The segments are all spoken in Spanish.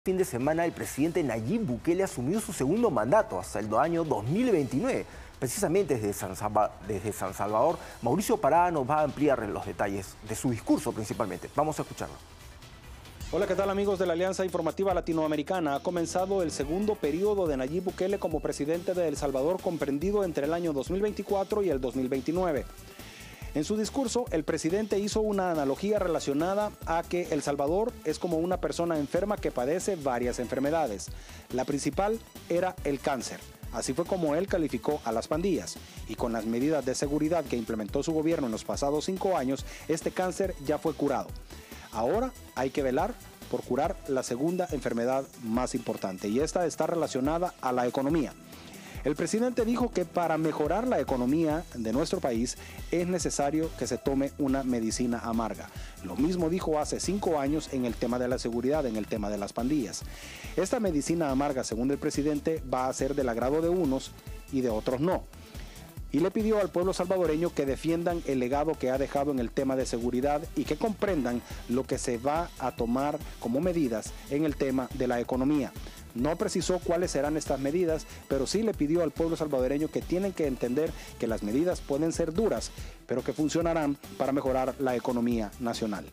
Fin de semana el presidente Nayib Bukele asumió su segundo mandato hasta el año 2029. Precisamente desde San Salvador, Mauricio Parada nos va a ampliar los detalles de su discurso principalmente. Vamos a escucharlo. Hola, ¿qué tal amigos de la Alianza Informativa Latinoamericana? Ha comenzado el segundo periodo de Nayib Bukele como presidente de El Salvador, comprendido entre el año 2024 y el 2029. En su discurso, el presidente hizo una analogía relacionada a que El Salvador es como una persona enferma que padece varias enfermedades. La principal era el cáncer. Así fue como él calificó a las pandillas. Y con las medidas de seguridad que implementó su gobierno en los pasados 5 años, este cáncer ya fue curado. Ahora hay que velar por curar la segunda enfermedad más importante, y esta está relacionada a la economía. El presidente dijo que para mejorar la economía de nuestro país es necesario que se tome una medicina amarga. Lo mismo dijo hace 5 años en el tema de la seguridad, en el tema de las pandillas. Esta medicina amarga, según el presidente, va a ser del agrado de unos y de otros no. Y le pidió al pueblo salvadoreño que defiendan el legado que ha dejado en el tema de seguridad y que comprendan lo que se va a tomar como medidas en el tema de la economía. No precisó cuáles serán estas medidas, pero sí le pidió al pueblo salvadoreño que tienen que entender que las medidas pueden ser duras, pero que funcionarán para mejorar la economía nacional.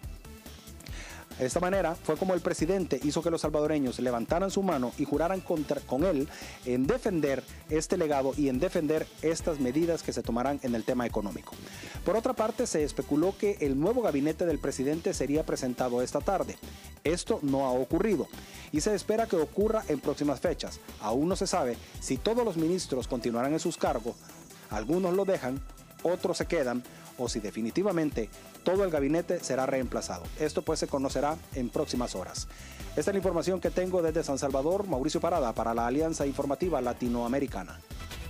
De esta manera fue como el presidente hizo que los salvadoreños levantaran su mano y juraran con él en defender este legado y en defender estas medidas que se tomarán en el tema económico. Por otra parte, se especuló que el nuevo gabinete del presidente sería presentado esta tarde. Esto no ha ocurrido y se espera que ocurra en próximas fechas. Aún no se sabe si todos los ministros continuarán en sus cargos, algunos lo dejan, otros se quedan, o si definitivamente todo el gabinete será reemplazado. Esto pues se conocerá en próximas horas. Esta es la información que tengo desde San Salvador. Mauricio Parada para la Alianza Informativa Latinoamericana.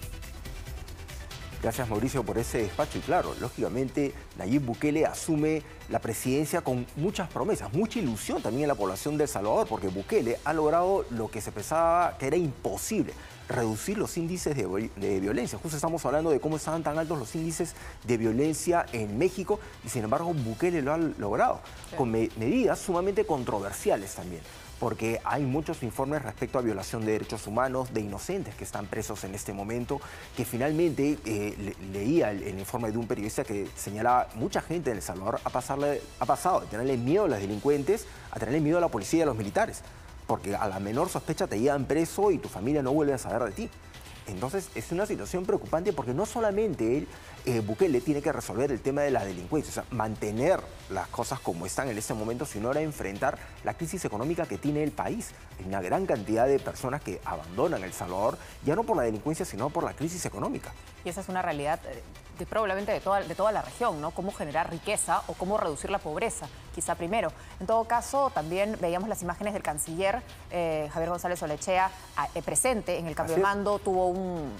Gracias, Mauricio, por ese despacho. Y claro, lógicamente, Nayib Bukele asume la presidencia con muchas promesas, mucha ilusión también en la población de El Salvador, porque Bukele ha logrado lo que se pensaba que era imposible: reducir los índices de violencia. Justo estamos hablando de cómo estaban tan altos los índices de violencia en México, y sin embargo Bukele lo ha logrado, sí, con medidas sumamente controversiales también, porque hay muchos informes respecto a violación de derechos humanos de inocentes que están presos en este momento, que finalmente leía el informe de un periodista que señalaba: mucha gente en El Salvador ha pasado de tenerle miedo a los delincuentes a tenerle miedo a la policía y a los militares, porque a la menor sospecha te llevan preso y tu familia no vuelve a saber de ti. Entonces es una situación preocupante, porque no solamente Bukele tiene que resolver el tema de la delincuencia, o sea, mantener las cosas como están en este momento, sino ahora enfrentar la crisis económica que tiene el país. Hay una gran cantidad de personas que abandonan El Salvador, ya no por la delincuencia, sino por la crisis económica. Y esa es una realidad probablemente de toda la región, ¿no? Cómo generar riqueza o cómo reducir la pobreza, quizá primero. En todo caso, también veíamos las imágenes del canciller Javier González Olechea presente en el cambio de mando. Tuvo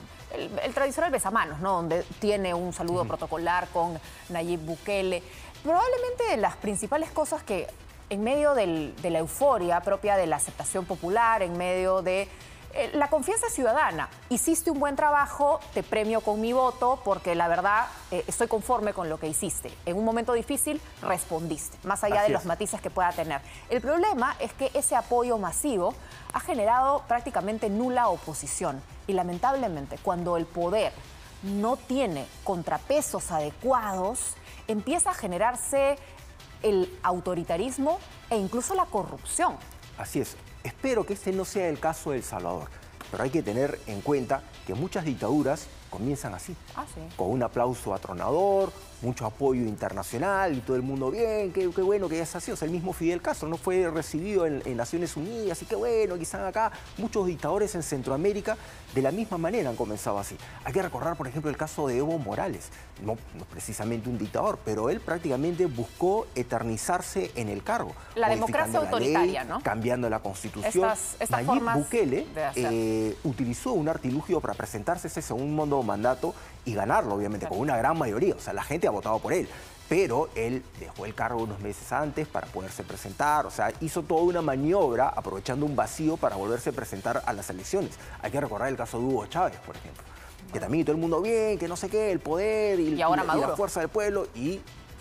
el tradicional besamanos, ¿no? Donde tiene un saludo protocolar con Nayib Bukele. Probablemente de las principales cosas que en medio de la euforia propia de la aceptación popular, en medio de la confianza ciudadana: hiciste un buen trabajo, te premio con mi voto porque la verdad estoy conforme con lo que hiciste. En un momento difícil respondiste, más allá de los matices que pueda tener. El problema es que ese apoyo masivo ha generado prácticamente nula oposición, y lamentablemente cuando el poder no tiene contrapesos adecuados, empieza a generarse el autoritarismo e incluso la corrupción. Así es. Espero que este no sea el caso de El Salvador, pero hay que tener en cuenta que muchas dictaduras comienzan así, con un aplauso atronador, mucho apoyo internacional y todo el mundo: bien, qué bueno que ya es así. O sea, el mismo Fidel Castro no fue recibido en Naciones Unidas, y qué bueno que están acá. Muchos dictadores en Centroamérica de la misma manera han comenzado así. Hay que recordar, por ejemplo, el caso de Evo Morales, no precisamente un dictador, pero él prácticamente buscó eternizarse en el cargo. La democracia autoritaria, ¿no? Cambiando la Constitución. Nayib Bukele utilizó un artilugio para presentarse ese segundo mandato y ganarlo, obviamente, con una gran mayoría. O sea, la gente ha votado por él, pero él dejó el cargo unos meses antes para poderse presentar. O sea, hizo toda una maniobra aprovechando un vacío para volverse a presentar a las elecciones. Hay que recordar el caso de Hugo Chávez, por ejemplo, que también todo el mundo: bien, que no sé qué, el poder y la fuerza del pueblo, y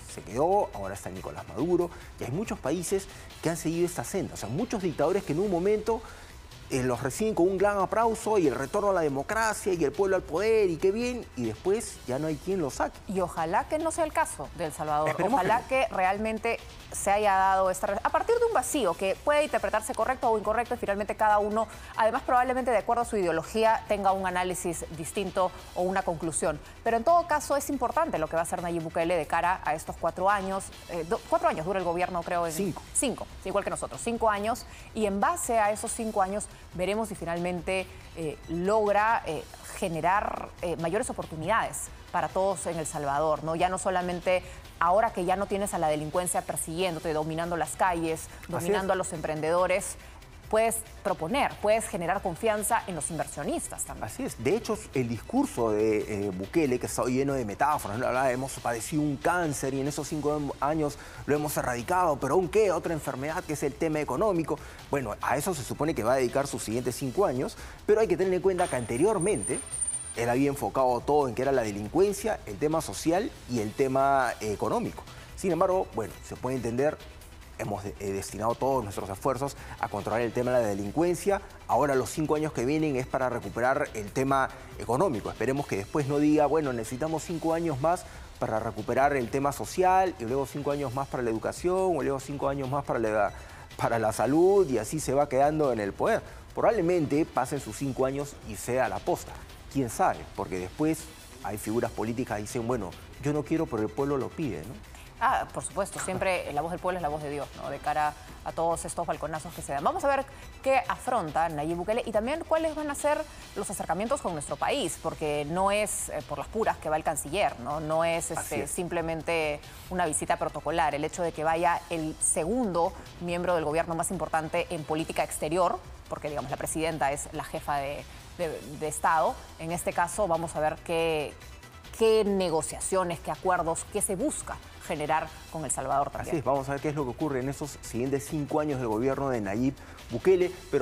se quedó, ahora está Nicolás Maduro, y hay muchos países que han seguido esta senda. O sea, muchos dictadores que en un momento los reciben con un gran aplauso y el retorno a la democracia y el pueblo al poder y qué bien, y después ya no hay quien lo saque. Y ojalá que no sea el caso de El Salvador. Esperemos Ojalá que realmente se haya dado a partir de un vacío que puede interpretarse correcto o incorrecto y finalmente cada uno, además probablemente de acuerdo a su ideología, tenga un análisis distinto o una conclusión. Pero en todo caso es importante lo que va a hacer Nayib Bukele de cara a estos 4 años. 4 años dura el gobierno, creo. 5, igual que nosotros, 5 años. Y en base a esos 5 años veremos si finalmente logra generar mayores oportunidades para todos en El Salvador, ¿no? Ya no solamente ahora que ya no tienes a la delincuencia persiguiéndote, dominando las calles, dominando a los emprendedores, puedes proponer, puedes generar confianza en los inversionistas también. Así es. De hecho, el discurso de Bukele, que está lleno de metáforas, ¿no? Hemos padecido un cáncer y en esos 5 años lo hemos erradicado, pero aún queda otra enfermedad que es el tema económico. Bueno, a eso se supone que va a dedicar sus siguientes 5 años, pero hay que tener en cuenta que anteriormente él había enfocado todo en que era la delincuencia, el tema social y el tema económico. Sin embargo, bueno, se puede entender, hemos destinado todos nuestros esfuerzos a controlar el tema de la delincuencia. Ahora los 5 años que vienen es para recuperar el tema económico. Esperemos que después no diga, bueno, necesitamos 5 años más para recuperar el tema social y luego 5 años más para la educación o luego 5 años más para la salud y así se va quedando en el poder. Probablemente pasen sus 5 años y sea la posta. ¿Quién sabe? Porque después hay figuras políticas que dicen, bueno, yo no quiero, pero el pueblo lo pide, ¿no? Por supuesto, siempre la voz del pueblo es la voz de Dios, ¿no? De cara a todos estos balconazos que se dan. Vamos a ver qué afronta Nayib Bukele y también cuáles van a ser los acercamientos con nuestro país, porque no es por las puras que va el canciller, ¿no? No es, simplemente una visita protocolar. El hecho de que vaya el segundo miembro del gobierno más importante en política exterior, porque digamos la presidenta es la jefa de Estado. En este caso vamos a ver qué negociaciones, qué acuerdos, qué se busca generar con El Salvador también. Así es, vamos a ver qué es lo que ocurre en esos siguientes 5 años del gobierno de Nayib Bukele.